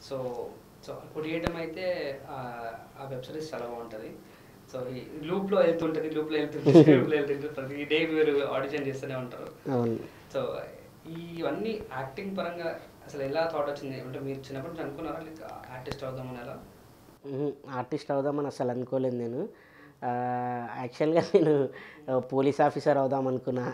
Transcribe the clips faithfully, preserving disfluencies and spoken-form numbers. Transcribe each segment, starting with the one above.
So so కొడియడం అయితే ఆ web series చాలా బాగుంటుంది. సో ఈ లూప్లో వెళ్తుంటుంది, లూప్లో వెళ్తుంది, లూప్లో వెళ్తుంటుంది, ప్రతి డే మీరు ఆడిషన్ చేస్తూనే ఉంటారు. సో ఇవన్నీ యాక్టింగ్ పరంగా అసలు ఎలా థాట్ వచ్చింది? అంటే మీరు చిన్నప్పటి నుంచి అనుకున్నారా లైక్ ఆర్టిస్ట్ అవుదామని? ఎలా ఆర్టిస్ట్ అవుదామని అసలు అనుకోలేదు నేను. యాక్చువల్గా నేను పోలీస్ ఆఫీసర్ అవుదాం అనుకున్నా.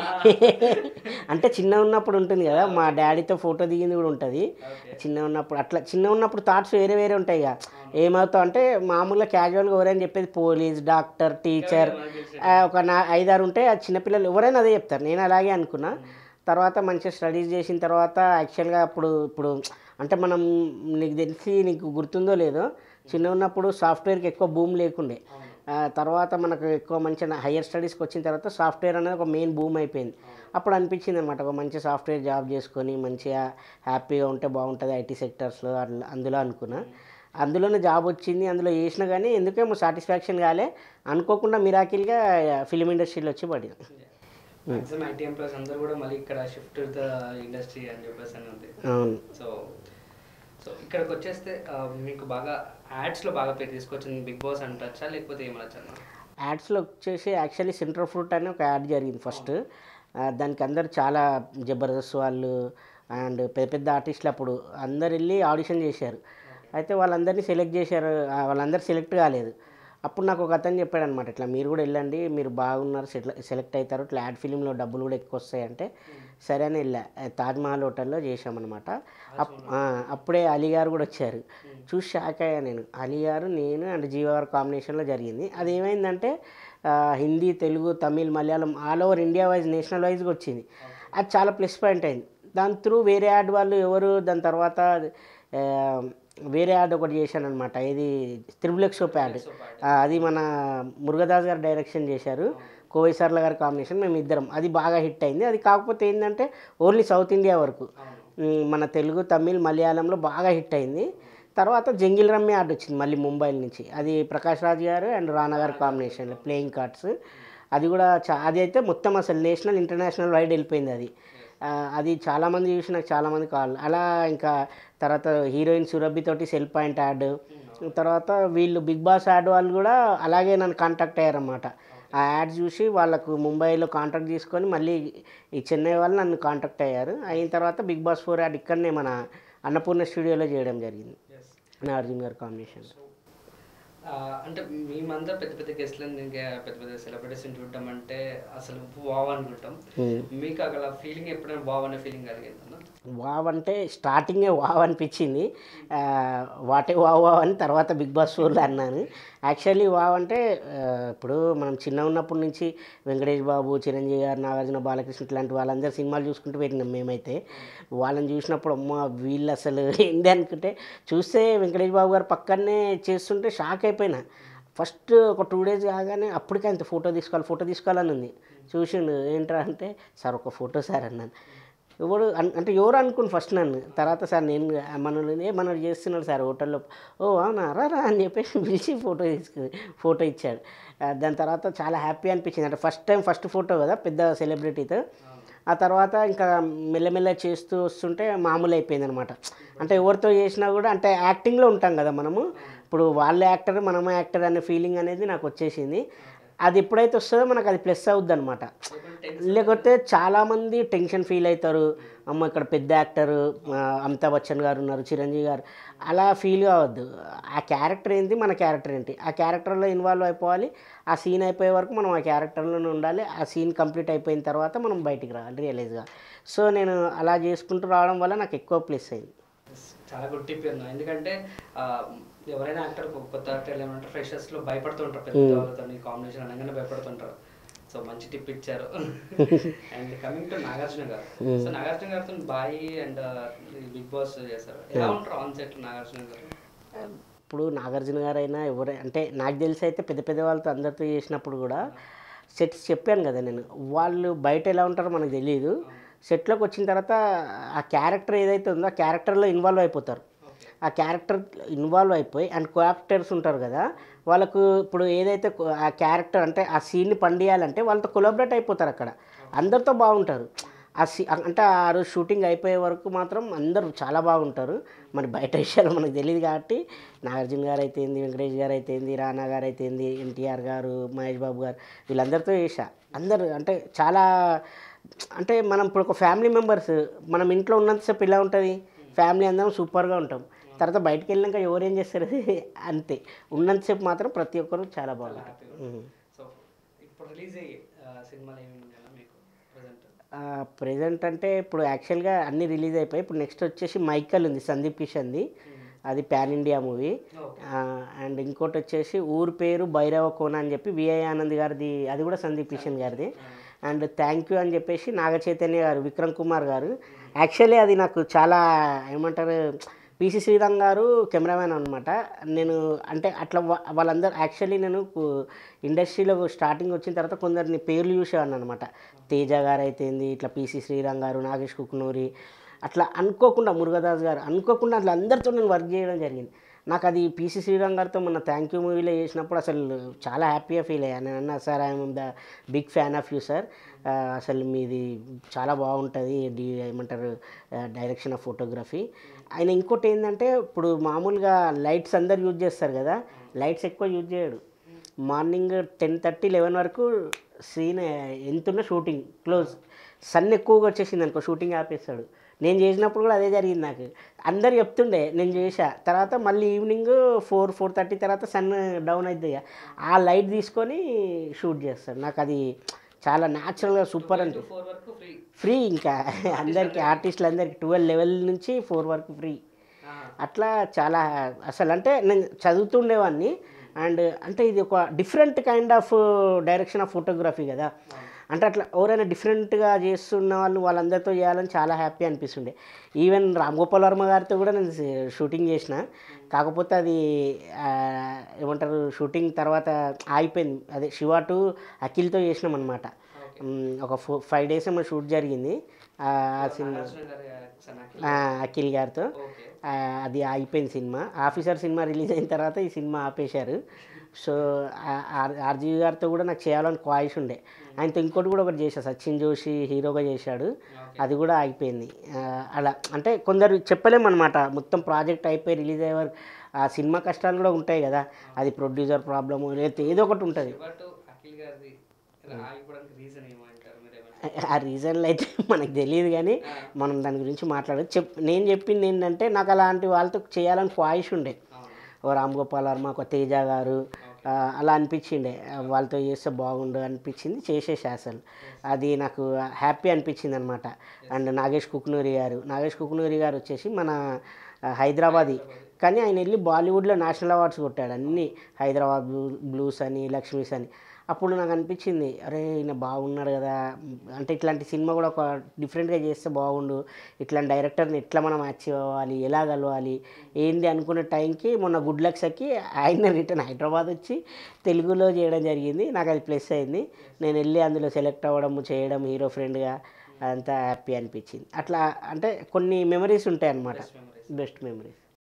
అంటే చిన్న ఉన్నప్పుడు ఉంటుంది కదా, మా డాడీతో ఫోటో దిగింది కూడా ఉంటుంది చిన్న ఉన్నప్పుడు. అట్లా చిన్న ఉన్నప్పుడు థాట్స్ వేరే వేరే ఉంటాయి ఇక. ఏమవుతావు అంటే మామూలుగా క్యాజువల్గా ఎవరైనా చెప్పేది పోలీస్, డాక్టర్, టీచర్, ఒక నా ఐదారు ఉంటే ఆ చిన్నపిల్లలు ఎవరైనా అదే చెప్తారు. నేను అలాగే అనుకున్నా. తర్వాత మంచిగా స్టడీస్ చేసిన తర్వాత యాక్చువల్గా అప్పుడు ఇప్పుడు అంటే మనం నీకు తెలిసి నీకు గుర్తుందో లేదో, చిన్న ఉన్నప్పుడు సాఫ్ట్వేర్కి ఎక్కువ భూమి లేకుండే. తర్వాత మనకు ఎక్కువ మంచిగా హయ్యర్ స్టడీస్కి వచ్చిన తర్వాత సాఫ్ట్వేర్ అనేది ఒక మెయిన్ భూమి అయిపోయింది. అప్పుడు అనిపించింది అనమాట, ఒక మంచి సాఫ్ట్వేర్ జాబ్ చేసుకొని మంచిగా హ్యాపీగా ఉంటే బాగుంటుంది ఐటీ సెక్టర్స్లో అట్లా అందులో అనుకున్నా. అందులోనే జాబ్ వచ్చింది, అందులో చేసినా కానీ ఎందుకేమో సాటిస్ఫాక్షన్ కాలే. అనుకోకుండా మిరాకిల్గా ఫిలిం ఇండస్ట్రీలో వచ్చి పడింది. మాక్సిమం ఐటీ ఎంప్లాయీస్ అందరూ కూడా మళ్ళీ ఇక్కడ షిఫ్ట్ ద ఇండస్ట్రీ అని చెప్పేసి అని ఉంది. అవును. సో సో ఇక్కడికి వచ్చేస్తే మీకు బాగా యాడ్స్లో బాగా పేరు తీసుకొచ్చింది బిగ్ బాస్ అంటచ్చా లేకపోతే ఏమనొచ్చా? యాడ్స్లో వచ్చేసి యాక్చువల్లీ సెంటర్ ఫ్రూట్ అనే ఒక యాడ్ జరిగింది ఫస్ట్. దానికి అందరు చాలా జబర్దస్త్ వాళ్ళు అండ్ పెద్ద పెద్ద ఆర్టిస్టులు అప్పుడు అందరు వెళ్ళి ఆడిషన్ చేశారు. అయితే వాళ్ళందరినీ సెలెక్ట్ చేశారు, వాళ్ళందరూ సెలెక్ట్ కాలేదు. అప్పుడు నాకు ఒక అతను చెప్పాడు అనమాట, ఇట్లా మీరు కూడా వెళ్ళండి, మీరు బాగున్నారు, సెలెక్ట్ అవుతారు, ఇట్లా యాడ్ ఫిలింలో డబ్బులు కూడా ఎక్కువ వస్తాయంటే సరే అని వెళ్ళా. తాజ్మహల్ హోటల్లో చేసామన్నమాట. అప్పుడే అలీ గారు కూడా వచ్చారు. చూసి షాక్ అయ్యా నేను. అలీ గారు, నేను అండ్ జీవ గారు కాంబినేషన్లో జరిగింది. అది ఏమైందంటే Hindi, Telugu, Tamil, Malayalam all over India wise national వైజ్గా వచ్చింది. అది చాలా ప్లస్ పాయింట్ అయింది. దాని త్రూ వేరే యాడ్ వాళ్ళు ఎవరు దాని తర్వాత వేరే యాడ్ ఒకటి చేశాను అనమాట. ఇది త్రిబుల్ ఎక్స్ యాడ్. అది మన మురుగదాస్ గారు డైరెక్షన్ చేశారు, కోవిసర్ల గారి కాంబినేషన్, మేము ఇద్దరం. అది బాగా హిట్ అయింది. అది కాకపోతే ఏంటంటే ఓన్లీ సౌత్ ఇండియా వరకు, మన తెలుగు, తమిళ్, మలయాళంలో బాగా హిట్ అయింది. తర్వాత జంగిల్ రమ్మి యాడ్ వచ్చింది మళ్ళీ ముంబై నుంచి. అది ప్రకాష్ రాజ్ గారు అండ్ రానా గారి కాంబినేషన్లో ప్లేయింగ్ కార్డ్స్. అది కూడా చా అది అయితే మొత్తం అసలు నేషనల్ ఇంటర్నేషనల్ వైడ్ వెళ్ళిపోయింది అది. అది చాలామంది చూసి నాకు చాలామంది కావాలి. అలా ఇంకా తర్వాత హీరోయిన్ సురభి తోటి సెల్ పాయింట్ యాడ్. తర్వాత వీళ్ళు బిగ్ బాస్ యాడ్ వాళ్ళు కూడా అలాగే నన్ను కాంటాక్ట్ అయ్యారన్నమాట. ఆ యాడ్ చూసి వాళ్ళకు ముంబైలో కాంటాక్ట్ తీసుకొని మళ్ళీ ఈ చెన్నై వాళ్ళు నన్ను కాంటాక్ట్ అయ్యారు. అయిన తర్వాత బిగ్ బాస్ ఫోర్ యాడ్ ఇక్కడనే మన అన్నపూర్ణ స్టూడియోలో చేయడం జరిగింది, నాగార్జున గారి కాంబినేషన్. అంటే మేమందరూ పెద్ద పెద్ద గెస్ట్లను ఇంకా పెద్ద పెద్ద సెలబ్రిటీస్ని చూడటం అంటే అసలు వావ్ అనుకుంటాం. మీకు అక్కడ ఫీలింగ్ ఎప్పుడైనా వావ్ అనే ఫీలింగ్ కలిగిందన్న? వావ్ అంటే స్టార్టింగే వావ్ అనిపించింది. వాటే వావ్ వావ్ అని తర్వాత బిగ్ బాస్ ఫోర్లో అన్నాను. యాక్చువల్లీ వావ్ అంటే ఇప్పుడు మనం చిన్న ఉన్నప్పటి నుంచి వెంకటేష్ బాబు, చిరంజీవి గారు, నాగార్జున, బాలకృష్ణ ఇట్లాంటి వాళ్ళందరూ సినిమాలు చూసుకుంటూ పెట్టినాం మేమైతే. వాళ్ళని చూసినప్పుడు అమ్మ వీళ్ళు అసలు ఏంటి అనుకుంటే, చూస్తే వెంకటేష్ బాబు గారు పక్కనే చేస్తుంటే షాక్ అయిపోయినా. ఫస్ట్ ఒక టూ డేస్ కాగానే అప్పటికే అంత ఫోటో తీసుకోవాలి ఫోటో తీసుకోవాలని ఉంది. చూసిండు, ఏంట్రా అంటే సార్ ఒక ఫోటో సార్ అన్నాను. ఎవడు అంటే ఎవరు అనుకుని ఫస్ట్ నన్ను. తర్వాత సార్ నేను మనల్ని మనల్ని చేస్తున్నాడు సార్ హోటల్లో. ఓ అవునా రా రా అని చెప్పేసి పిలిచి ఫోటో తీసుకు ఫోటో ఇచ్చాడు. దాని తర్వాత చాలా హ్యాపీ అనిపించింది. అంటే ఫస్ట్ టైం ఫస్ట్ ఫోటో కదా పెద్ద సెలబ్రిటీతో. ఆ తర్వాత ఇంకా మెల్లమెల్ల చేస్తూ వస్తుంటే మామూలు అయిపోయింది అనమాట. అంటే ఎవరితో చేసినా కూడా అంటే యాక్టింగ్లో ఉంటాం కదా మనము, ఇప్పుడు వాళ్ళ యాక్టర్ మనమే యాక్టర్ అనే ఫీలింగ్ అనేది నాకు వచ్చేసింది. అది ఎప్పుడైతే వస్తుందో మనకు అది ప్లస్ అవుద్ది అనమాట. లేకపోతే చాలామంది టెన్షన్ ఫీల్ అవుతారు, అమ్మ ఇక్కడ పెద్ద యాక్టరు అమితాబ్ బచ్చన్ గారు ఉన్నారు, చిరంజీవి గారు, అలా ఫీల్ కావద్దు. ఆ క్యారెక్టర్ ఏంటి, మన క్యారెక్టర్ ఏంటి, ఆ క్యారెక్టర్లో ఇన్వాల్వ్ అయిపోవాలి. ఆ సీన్ అయిపోయే వరకు మనం ఆ క్యారెక్టర్లోనే ఉండాలి. ఆ సీన్ కంప్లీట్ అయిపోయిన తర్వాత మనం బయటికి రావాలి రియలైజ్గా. సో నేను అలా చేసుకుంటూ రావడం వల్ల నాకు ఎక్కువ ప్లస్ అయింది. చాలా గుడ్ టిప్ అన్నా. ఎందుకంటే ఎవరైనా యాక్టర్ కొత్త యాక్టర్లు ఏమంటారు ఫ్రెషర్స్లో భయపడుతుంటారు, పెద్ద వాళ్ళతో కాంబినేషన్ అనగానే భయపడుతుంటారు. సో మంచి టిప్ ఇచ్చారు. And coming to Nagarjuna garu, so Nagarjuna గారితో బాయ్ అండ్ బిగ్ బాస్ చేశారు. ఎలా ఉంటారు ఆన్ సెట్ నాగార్జున గారు? ఇప్పుడు నాగార్జున గారు అయినా ఎవరై అంటే నాకు తెలిసి అయితే పెద్ద పెద్ద వాళ్ళతో అందరితో చేసినప్పుడు కూడా సెట్స్ చెప్పాను కదా నేను, వాళ్ళు బయట ఎలా ఉంటారో మనకు తెలియదు. సెట్లోకి వచ్చిన తర్వాత ఆ క్యారెక్టర్ ఏదైతే ఉందో ఆ క్యారెక్టర్లో ఇన్వాల్వ్ అయిపోతారు. ఆ క్యారెక్టర్ ఇన్వాల్వ్ అయిపోయి అండ్ కో యాక్టర్స్ ఉంటారు కదా, వాళ్ళకు ఇప్పుడు ఏదైతే ఆ క్యారెక్టర్ అంటే ఆ సీన్ని పండియాలంటే వాళ్ళతో కొలాబరేట్ అయిపోతారు. అక్కడ అందరితో బాగుంటారు. ఆ సి అంటే ఆ రోజు షూటింగ్ అయిపోయే వరకు మాత్రం అందరూ చాలా బాగుంటారు. మరి బయట విషయాలు మనకు తెలియదు కాబట్టి నాగార్జున గారు అయితే ఏంది, వెంకటేష్ గారు అయితే ఏంది, రానా గారు అయితే ఏంది, ఎన్టీఆర్ గారు, మహేష్ బాబు గారు వీళ్ళందరితో చేసా. అందరూ అంటే చాలా అంటే మనం ఇప్పుడు ఒక ఫ్యామిలీ మెంబర్స్ మనం ఇంట్లో ఉన్నంతసేపు ఇలా ఉంటుంది, ఫ్యామిలీ అందరం సూపర్గా ఉంటాం. తర్వాత బయటకు వెళ్ళినాక ఎవరు ఏం చేస్తారు అంతే. ఉన్నంతసేపు మాత్రం ప్రతి ఒక్కరు చాలా బాగుంటారు. సో ఇప్పుడు రిలీజ్ అయ్యే సినిమాలు ఏమి మీకు ప్రజెంట్? ప్రజెంట్ అంటే ఇప్పుడు యాక్చువల్గా అన్నీ రిలీజ్ అయిపోయి ఇప్పుడు నెక్స్ట్ వచ్చేసి మైకల్ ఉంది సందీప్ కిషన్ది, అది పాన్ ఇండియా మూవీ. అండ్ ఇంకోటి వచ్చేసి ఊరు పేరు భైరవ కోన అని చెప్పి విఐ ఆనంద్ గారిది, అది కూడా సందీప్ కిషన్ గారిది. అండ్ థ్యాంక్ యూ అని చెప్పేసి నాగ చైతన్య గారు, విక్రమ్ కుమార్ గారు. యాక్చువల్లీ అది నాకు చాలా ఏమంటారు, పిసి శ్రీరామ్ గారు కెమెరామ్యాన్ అనమాట. నేను అంటే అట్లా వాళ్ళందరూ యాక్చువల్లీ నేను ఇండస్ట్రీలో స్టార్టింగ్ వచ్చిన తర్వాత కొందరిని పేర్లు చూసేవాడిని అనమాట. తేజ గారు అయితే ఏంది, ఇట్లా పిసి శ్రీరామ్ గారు, నాగేష్ కుక్నూరి, అట్లా అనుకోకుండా మురుగదాస్ గారు అనుకోకుండా అట్లా అందరితో నేను వర్క్ చేయడం జరిగింది. నాకు అది పిసి శ్రీరామ్ గారితో మొన్న థ్యాంక్ యూ మూవీలో చేసినప్పుడు అసలు చాలా హ్యాపీగా ఫీల్ అయ్యాను. నేను అన్నా sir I'm the big fan of you sir, అసలు మీది చాలా బాగుంటుంది డి ఏమంటారు డైరెక్షన్ ఆఫ్ ఫోటోగ్రఫీ. ఆయన ఇంకోటి ఏంటంటే ఇప్పుడు మామూలుగా లైట్స్ అందరు యూజ్ చేస్తారు కదా, లైట్స్ ఎక్కువ యూజ్ చేయడు. మార్నింగ్ టెన్ థర్టీ లెవెన్ వరకు సీన్ ఎంతున్న షూటింగ్ క్లోజ్. సన్ ఎక్కువగా వచ్చేసింది అనుకో షూటింగ్ ఆపేస్తాడు. నేను చేసినప్పుడు కూడా అదే జరిగింది. నాకు అందరు చెప్తుండే నేను చేసా. తర్వాత మళ్ళీ ఈవినింగ్ ఫోర్ ఫోర్ థర్టీ తర్వాత సన్ డౌన్ అవుతుంది, ఆ లైట్ తీసుకొని షూట్ చేస్తాడు. నాకు అది చాలా న్యాచురల్గా సూపర్ అంటే ఫ్రీ. ఇంకా అందరికీ ఆర్టిస్టులు అందరికీ ట్వెల్వ్ లెవెల్ నుంచి ఫోర్ వరకు ఫ్రీ. అట్లా చాలా అసలు అంటే నేను చదువుతుండేవాడిని. అండ్ అంటే ఇది ఒక different kind of direction of photography కదా, అంటే అట్లా ఎవరైనా డిఫరెంట్గా చేస్తున్న వాళ్ళు వాళ్ళందరితో చేయాలని చాలా హ్యాపీ అనిపిస్తుండే. ఈవెన్ రామ్ గోపాల్ వర్మ గారితో కూడా నేను షూటింగ్ చేసిన, కాకపోతే అది ఏమంటారు షూటింగ్ తర్వాత ఆగిపోయింది. అదే శివ టు అఖిల్తో చేసినాం అనమాట. ఒక ఫోర్ ఫైవ్ డేస్ ఏమో షూట్ జరిగింది ఆ సినిమా అఖిల్ గారితో. అది అయిపోయింది సినిమా. ఆఫీసర్ సినిమా రిలీజ్ అయిన తర్వాత ఈ సినిమా ఆపేశారు. సో ఆర్జీవి గారితో కూడా నాకు చేయాలని క్వాయిస్ ఉండే. ఆయనతో ఇంకోటి కూడా ఒకటి చేశా, సచిన్ జోషి హీరోగా చేశాడు, అది కూడా అయిపోయింది. అలా అంటే కొందరు చెప్పలేమన్నమాట. మొత్తం ప్రాజెక్ట్ అయిపోయి రిలీజ్ అయ్యే వరకు ఆ సినిమా కష్టాలు కూడా ఉంటాయి కదా, అది ప్రొడ్యూసర్ ప్రాబ్లము లేకపోతే ఏదో ఒకటి ఉంటుంది. ఆ రీజన్లు అయితే మనకు తెలియదు కానీ మనం దాని గురించి మాట్లాడదు. చెప్ నేను చెప్పింది ఏంటంటే నాకు అలాంటి వాళ్ళతో చేయాలని క్వాయిస్ ఉండే. ఓ రామ్ గోపాల్ వర్మ, ఒక తేజ గారు, అలా అనిపించిండే వాళ్ళతో చేస్తే బాగుండు అనిపించింది, చేసేసా. అసలు అది నాకు హ్యాపీ అనిపించింది అనమాట. అండ్ నాగేష్ కుక్నూరి గారు నాగేష్ కుక్నూరి గారు వచ్చేసి మన హైదరాబాదీ, కానీ ఆయన వెళ్ళి బాలీవుడ్లో నేషనల్ అవార్డ్స్ కొట్టాడు అన్నీ, హైదరాబాద్ బ్లూ బ్లూస్ అని, లక్ష్మీస్ అని. అప్పుడు నాకు అనిపించింది, అరే ఈయన బాగున్నాడు కదా, అంటే ఇట్లాంటి సినిమా కూడా ఒక డిఫరెంట్గా చేస్తే బాగుండు, ఇట్లాంటి డైరెక్టర్ని ఎట్లా మనం అచీవ్ అవ్వాలి, ఎలా కలవాలి ఏంది అనుకునే టైంకి మొన్న గుడ్ లక్స్ అక్కి ఆయన రిటర్న్ హైదరాబాద్ వచ్చి తెలుగులో చేయడం జరిగింది. నాకు అది ప్లస్ అయింది. నేను వెళ్ళి అందులో సెలెక్ట్ అవ్వడం, చేయడం హీరో ఫ్రెండ్గా, అదంతా హ్యాపీ అనిపించింది. అట్లా అంటే కొన్ని మెమరీస్ ఉంటాయి అన్నమాట, బెస్ట్ మెమరీస్.